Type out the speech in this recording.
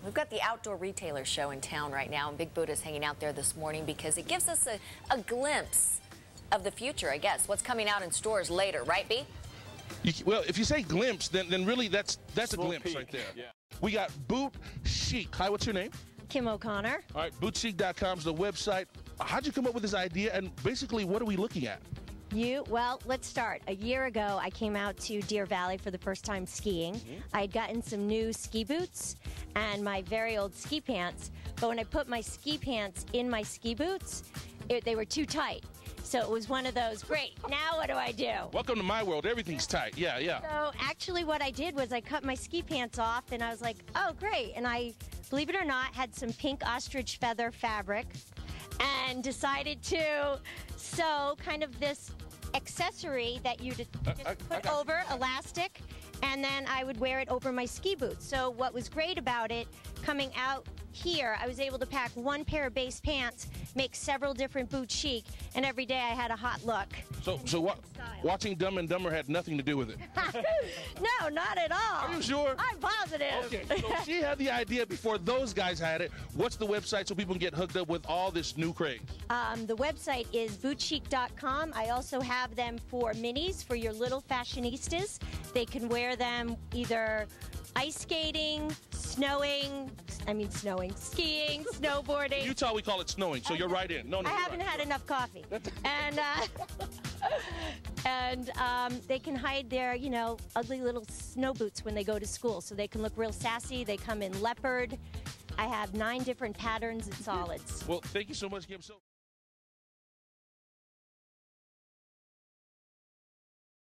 We've got the Outdoor Retailer Show in town right now, and Big Buddha's hanging out there this morning because it gives us a glimpse of the future, I guess. What's coming out in stores later, right, B? Well, if you say glimpse, then really that's a glimpse peek. right there. Yeah. We got Boot Chic. Hi, what's your name? Kim O'Connor. All right, bootchic.com is the website. How'd you come up with this idea, and basically, what are we looking at? Well, let's start. A year ago, I came out to Deer Valley for the first time skiing. I had gotten some new ski boots and my very old ski pants, but when I put my ski pants in my ski boots, they were too tight. So it was one of those, great, now what do I do? Welcome to my world. Everything's tight. Yeah, yeah. So actually what I did was I cut my ski pants off, and I was like, oh, great. And I, believe it or not, had some pink ostrich feather fabric and decided to sew kind of this accessory that you just put over, elastic, and then I would wear it over my ski boots. So what was great about it, coming out here, I was able to pack one pair of base pants, make several different boot chic, and every day I had a hot look. So watching Dumb and Dumber had nothing to do with it? No, not at all. Are you sure? I'm positive. Okay, so she had the idea before those guys had it. What's the website so people can get hooked up with all this new craze? The website is bootchic.com. I also have them for minis for your little fashionistas. They can wear them either ice skating, skiing, snowboarding. Utah, we call it snowing, so you're right in. No, I haven't had enough coffee. And they can hide their, ugly little snow boots when they go to school, so they can look real sassy. They come in leopard. I have 9 different patterns and solids. Well, thank you so much, Kim.